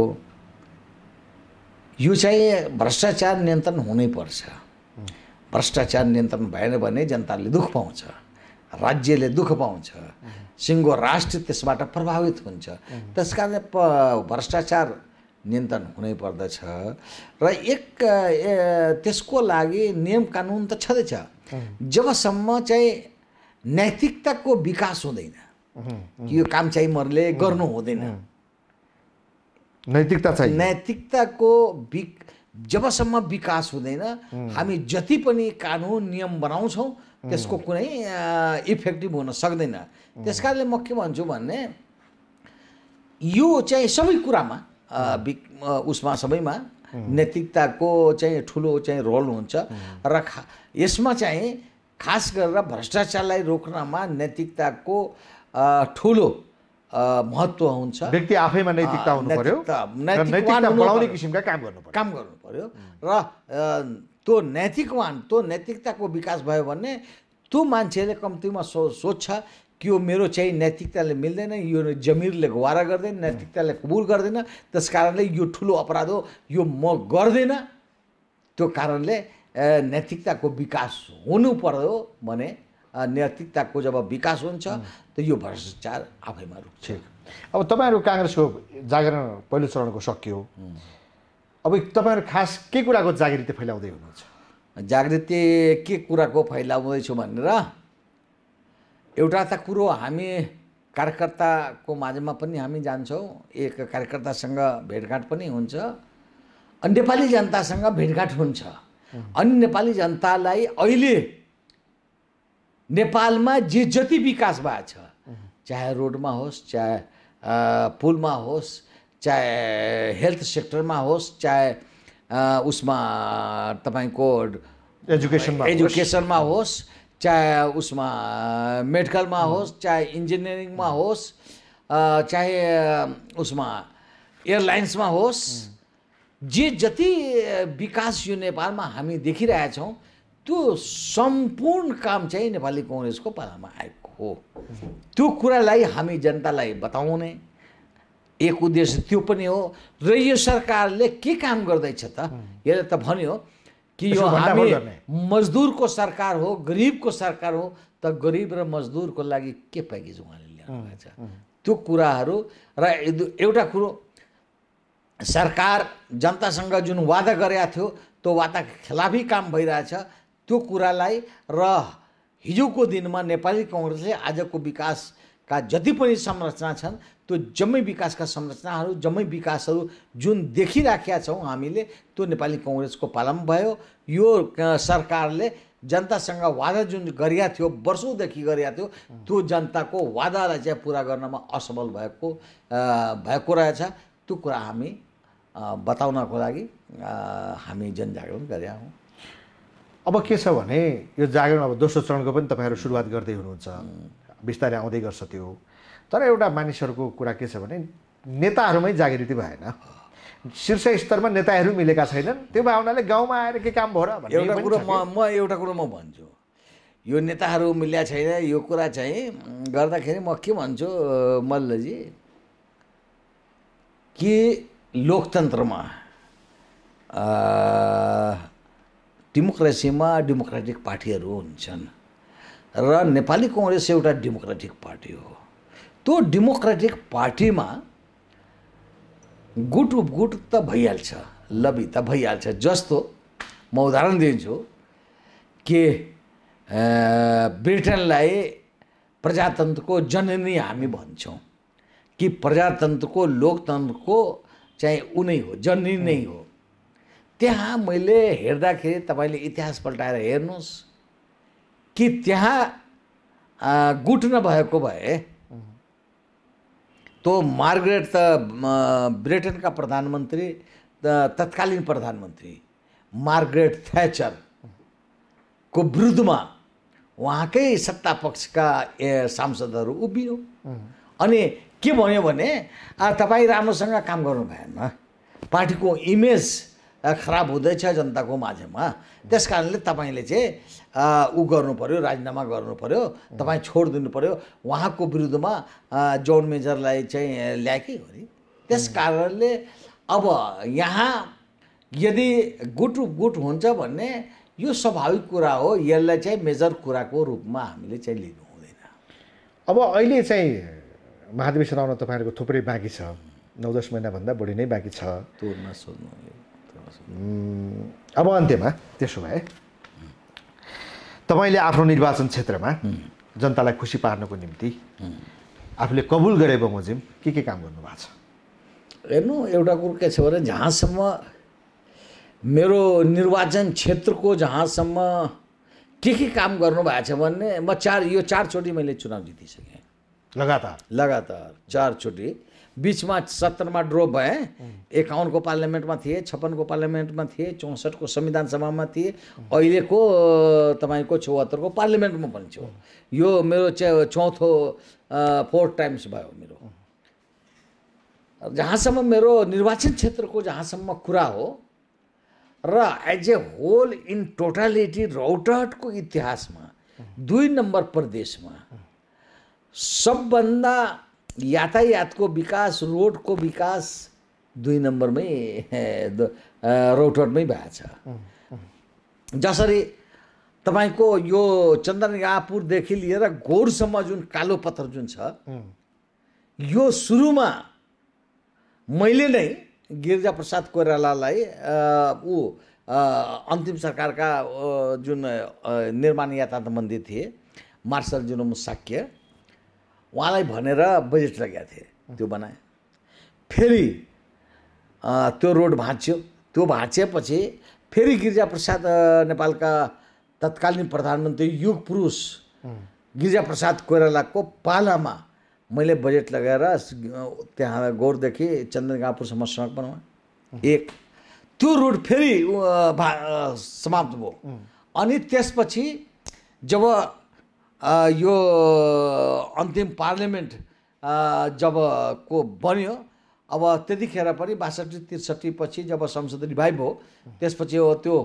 S1: यो चाहिँ भ्रष्टाचार नियन्त्रण हुनैपर्छ। भ्रष्टाचार नियन्त्रण भएन भने जनताले दुःख पाउँछ, राज्यले दुःख पाउँछ, सिङ्गो राष्ट्र त्यसबाट प्रभावित हुन्छ। त्यसकारणले प भ्रष्टाचार नियन्त्रण हुनै पर्दछ र एक त्यसको लागि नियम कानुन त छँदैछ जबसम्म चाहिँ नैतिकताको विकास हुँदैन यो काम चाहिँ मरले गर्नु हुँदैन।
S2: नैतिकता चाहिँ
S1: नैतिकताको विक जबसम्म विकास हुँदैन हामी जति पनि कानुन नियम बनाउँछौँ त्यसको कुनै इफेक्टिभ हुन सक्दैन। त्यसकारणले म के भन्छु भने यो चाहिँ सबै कुरामा उसमा सबैमा नैतिकताको चाहिँ ठुलो चाहिँ रोल हुन्छ र यसमा चाहिँ खास गरेर भ्रष्टाचारलाई रोक्नमा नैतिकताको ठुलो महत्त्व हुन्छ।
S2: व्यक्ति आफैमा नैतिकता हुनु पर्यो, नैतिकता बढाउने किसिमका काम गर्नु पर्यो
S1: काम गर्नु पर्यो र त्यो नैतिकवान त्यो नैतिकताको विकास भयो भने त्यो मान्छेले कम्तीमा सो सोच्छ कि यो मेरो चाहिँ नैतिकताले मिल्दैन, यो जमिरले गवारा गर्दैन, नैतिकताले कबुल गर्दैन, त्यस कारणले यो ठुलो अपराध हो, यो म गर्दैन। त्यो कारणले नैतिकताको विकास हुनु पर्यो भने नैतिकताको जब विकास हुन्छ त यो भ्रष्टाचार आफैमा रुक्छ।
S2: अब तपाईँहरू काङ्ग्रेसको जागरण पहिलो चरणको सकियो, अब तपाईँहरू खास के कुराको जागृति फैलाउँदै हुनुहुन्छ?
S1: जागृति के कुराको फैलाउँदैछु भनेर एउटा त कुरो हामी कार्यकर्ताको माझमा पनि हामी जान्छौँ, एक कार्यकर्तासँग भेटघाट पनि हुन्छ, अनि नेपाली जनतासँग भेटघाट हुन्छ। अनि नेपाली जनतालाई अहिले नेपालमा जे जति विकास भएको छ, चाहे रोडमा होस्, चाहे पुलमा होस्, चाहे हेल्थ सेक्टरमा होस्, चाहे उसमा तपाईँको
S2: एजुकेसनमा
S1: एजुकेसनमा होस्, चाहे उसमा मेडिकलमा होस्, चाहे इन्जिनियरिङमा होस्, चाहे उसमा एयरलाइन्समा होस्, जे जति विकास यो नेपालमा हामी देखिरहेछौँ त्यो सम्पूर्ण काम चाहिँ नेपाली काङ्ग्रेसको पालामा आएको हो। त्यो कुरालाई हामी जनतालाई बताउने एक उद्देश्य त्यो पनि हो। र यो सरकारले के काम गर्दैछ त, यसले त भन्यो कि यो हामी मजदुरको सरकार हो, गरिबको सरकार हो, त गरिब र मजदुरको लागि के प्याकेज उहाँले ल्याउनु भएको छ त्यो कुराहरू। र एउटा कुरो सरकार जनतासँग जुन वादा गरेका थियो त्यो वादा खिलाफी काम भइरहेछ त्यो कुरालाई र हिजोको दिनमा नेपाली कांग्रेसले आजको विकासका जति पनि संरचना छन् त्यो जम्मै विकासका संरचनाहरू जम्मै विकासहरू जुन देखिराखेका छौँ हामीले त्यो नेपाली कांग्रेसको पालामा भयो। यो सरकारले जनतासँग वादा जुन गरिया थियो वर्षौँदेखि गरिया थियो त्यो जनताको वादालाई चाहिँ पुरा गर्नमा असफल भएको भएको रहेछ। त्यो कुरा हामी बताउनको लागि हामी जनजागरण गरेका हौँ।
S2: अब के छ भने यो जागरण अब दोस्रो चरणको पनि तपाईँहरू सुरुवात गर्दै हुनुहुन्छ, बिस्तारै आउँदै गर्छ त्यो। तर एउटा मानिसहरूको कुरा के छ भने नेताहरूमै जागृति भएन, शीर्ष स्तरमा नेताहरू मिलेका छैनन्। त्यो भावनाले गाउँमा आएर के काम भयो र भन्ने
S1: एउटा कुरो म म एउटा कुरो म भन्छु, यो नेताहरू मिल्या छैन यो कुरा चाहिँ गर्दाखेरि म के भन्छु मल्लजी कि लोकतन्त्रमा डेमोक्रेसीमा डेमोक्रेटिक पार्टीहरू हुन्छन् र नेपाली कांग्रेस एउटा डेमोक्रेटिक पार्टी हो। त्यो डेमोक्रेटिक पार्टीमा गुट उपगुट त भइहाल्छ, लबी त भइहाल्छ। जस्तो म उदाहरण दिन्छु कि ब्रिटेनलाई प्रजातन्त्रको जननी हामी भन्छौँ कि प्रजातन्त्रको लोकतन्त्रको चाहिँ ऊ नै हो, जननी नै हो। त्यहाँ मैले हेर्दाखेरि तपाईँले इतिहास पल्टाएर हेर्नुहोस् कि त्यहाँ गुट नभएको भए तो मार्गरेट त ब्रिटेनका प्रधानमन्त्री तत्कालीन प्रधानमन्त्री मार्गरेट थ्याचरको विरुद्धमा उहाँकै सत्ता पक्षका सांसदहरू उभियो अनि के भन्यो भने तपाईँ राम्रोसँग काम गर्नु भएन, पार्टीको इमेज खराब हुँदैछ जनताको माझमा, त्यस कारणले तपाईँले चाहिँ ऊ गर्नु पर्यो, राजीनामा गर्नु पर्यो, तपाईँ छोडिदिनु पर्यो। उहाँको विरुद्धमा जोन मेजरलाई चाहिँ ल्याएकै हो नि। त्यस कारणले अब यहाँ यदि गुट गुट हुन्छ भन्ने यो स्वाभाविक कुरा हो, यसलाई चाहिँ मेजर कुराको रूपमा हामीले चाहिँ लिनु हुँदैन।
S2: अब अहिले चाहिँ महाधिवेशन आउन तपाईँहरूको थुप्रै बाँकी छ, नौ दस महिनाभन्दा बढी नै बाँकी छ।
S1: त्यो नसोध्नु।
S2: अब अन्त्यमा त्यसो भए तपाईँले आफ्नो निर्वाचन क्षेत्रमा जनतालाई खुसी पार्नको निम्ति आफूले कबुल गरे बमोजिम के के काम गर्नुभएको छ?
S1: हेर्नु एउटा कुरो के छ भने जहाँसम्म मेरो निर्वाचन क्षेत्रको जहाँसम्म के के काम गर्नुभएको छ भन्ने म चार यो चारचोटि मैले चुनाव जितिसकेँ
S2: लगातार
S1: लगातार चारचोटि। बिचमा सत्तरमा ड्रप भएँ, एकाउन्नको पार्लियामेन्टमा थिएँ, छप्पनको पार्लियामेन्टमा थिएँ, चौसठको संविधान सभामा थिएँ, अहिलेको तपाईँको चौहत्तरको पार्लियामेन्टमा पनि छु। यो मेरो चाहिँ चौथो फोर्थ टाइम्स भयो मेरो। जहाँसम्म मेरो निर्वाचन क्षेत्रको जहाँसम्म कुरा हो र as a whole in totality रौतहटको इतिहासमा दुई नम्बर प्रदेशमा सबभन्दा यातायातको विकास, रोडको विकास दुई नम्बरमै रौतहटमै भएको छ। जसरी तपाईँको यो चन्दनगापुरदेखि लिएर गौरसम्म जुन कालो पत्थर जुन छ, यो सुरुमा मैले नै गिरिजाप्रसाद कोइरालालाई ऊ अन्तिम सरकारका जुन निर्माण यातायात मन्त्री थिए मार्शल जुनम साक्य, उहाँलाई भनेर बजेट लगाएको थिएँ, त्यो बनाएँ। फेरि त्यो रोड भाँच्यो, त्यो भाँचिएपछि फेरि गिरिजाप्रसाद नेपालका तत्कालीन प्रधानमन्त्री युग पुरुष गिरिजाप्रसाद कोइरालाको पालामा मैले बजेट लगाएर त्यहाँ गौरदेखि चन्दनगापुरसम्म सडक बनाएँ। एक त्यो रोड फेरि समाप्त भयो। अनि त्यसपछि जब यो अन्तिम पार्लियामेन्ट जब को बन्यो, अब त्यतिखेर पनि बासठी त्रिसठी पछि जब संसद रिभाइभ भयो, त्यसपछि हो त्यो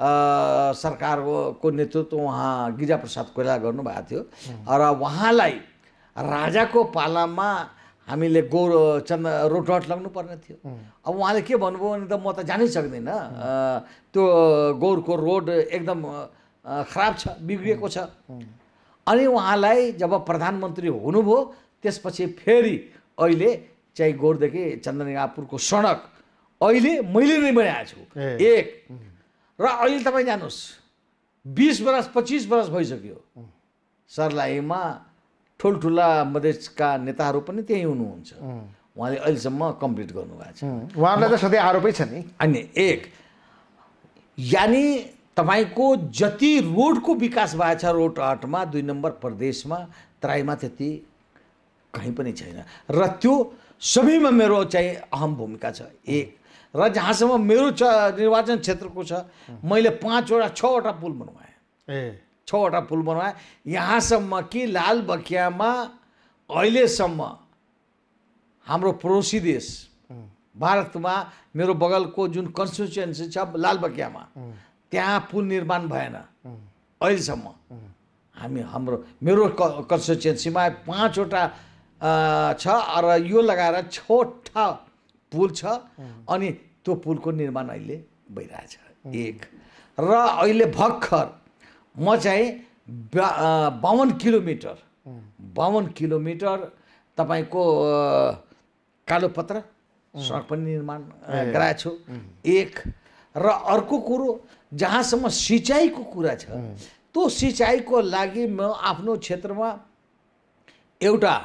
S1: सरकारको नेतृत्व उहाँ गिरिजाप्रसाद कोइराला गर्नुभएको थियो र उहाँलाई राजाको पालामा हामीले गौर चन्द रौतहट लग्नु पर्ने थियो। अब उहाँले के भन्नुभयो भने त म त जानै सक्दिनँ, त्यो गौरको रोड एकदम खराब छ, बिग्रिएको छ। अनि उहाँलाई जब प्रधानमन्त्री हुनुभयो त्यसपछि फेरि अहिले चाहिँ गौरदेखि चन्दनगापुरको सडक अहिले मैले नै बनाएको छु एक। र अहिले तपाईँ जानुहोस् बिस वर्ष पच्चिस वर्ष भइसक्यो सर्लाहीमा ठुल्ठुला मधेसका नेताहरू पनि त्यही हुनुहुन्छ, उहाँले अहिलेसम्म कम्प्लिट गर्नुभएको छ।
S2: उहाँहरूलाई त सधैँ आरोपै छ नि।
S1: अनि एक यानि तपाईँको जति रोडको विकास भएको छ रोडहाटमा दुई नम्बर प्रदेशमा तराईमा त्यति कहीँ पनि छैन र त्यो सबैमा मेरो चाहिँ अहम भूमिका छ एक। र जहाँसम्म मेरो छ निर्वाचन क्षेत्रको छ मैले पाँचवटा छवटा पुल बनवाएँ
S2: ए
S1: छवटा पुल बनवाएँ यहाँसम्म कि लाल बखियामा अहिलेसम्म हाम्रो पडोसी देश भारतमा मेरो बगलको जुन कन्स्टिट्युएन्सी छ लाल बखियामा त्यहाँ पुल निर्माण भएन अहिलेसम्म। हामी हाम्रो मेरो कन्स्टिट्युएन्सीमा पाँचवटा छ र यो लगाएर छवटा पुल छ अनि त्यो पुलको निर्माण अहिले भइरहेछ एक। र अहिले भर्खर म चाहिँ बाहन्न किलोमिटर बाहन्न किलोमिटर तपाईँको कालोपत्र सडक पनि निर्माण गराएको छु एक। र अर्को कुरो जहाँसम्म सिँचाइको कुरा छ त्यो सिँचाइको लागि म आफ्नो क्षेत्रमा एउटा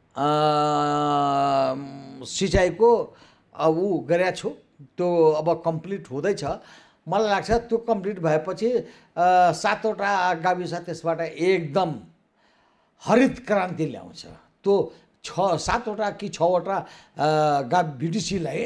S1: सिँचाइको अब ऊ गरेको छु त्यो अब कम्प्लिट हुँदैछ। मलाई लाग्छ त्यो कम्प्लिट भएपछि सातवटा गाविस त्यसबाट एकदम हरित क्रान्ति ल्याउँछ। त्यो छ सातवटा कि छवटा गा बिडिसीलाई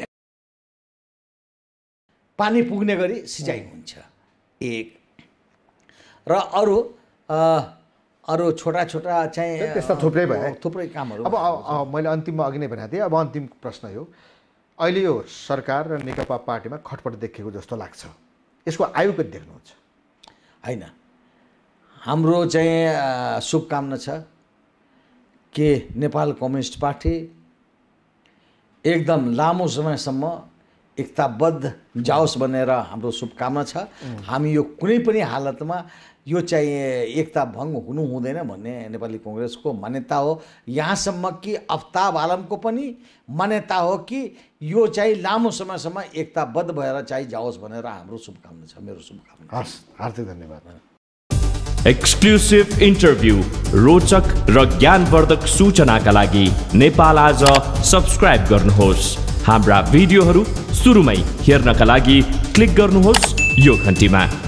S1: पानी पुग्ने गरी सिँचाइ हुन्छ एक। र अरू अरू छोटा छोटा चाहिँ
S2: त्यस्ता थुप्रै भयो
S1: थुप्रै कामहरू।
S2: अब मैले अन्तिममा अघि नै भनेको थिएँ, अब अन्तिम प्रश्न यो, अहिले यो सरकार र नेकपा पार्टीमा खटपट देखिएको जस्तो लाग्छ, यसको आयु कति देख्नुहुन्छ?
S1: होइन, हाम्रो चाहिँ शुभकामना छ कि नेपाल कम्युनिस्ट पार्टी एकदम लामो समयसम्म एकताबद्ध जाओस् भनेर हाम्रो शुभकामना छ। हामी यो कुनै पनि हालतमा यो चाहिँ एकता भङ्ग हुनु हुँदैन भन्ने नेपाली कांग्रेसको मान्यता हो। यहाँसम्म कि अफ्ताब आलमको पनि मान्यता हो कि यो चाहिँ लामो समयसम्म एकताबद्ध भएर चाहिँ जाओस् भनेर हाम्रो शुभकामना छ, मेरो शुभकामना।
S2: हस्, हार्दिक धन्यवाद।
S3: एक्सक्लुसिभ इन्टरभ्यू, रोचक र ज्ञानवर्धक सूचनाका लागि नेपाल आज सब्स्क्राइब गर्नुहोस्। हाम्रा भिडियोहरू सुरुमै हेर्नका लागि क्लिक गर्नुहोस् यो घन्टीमा।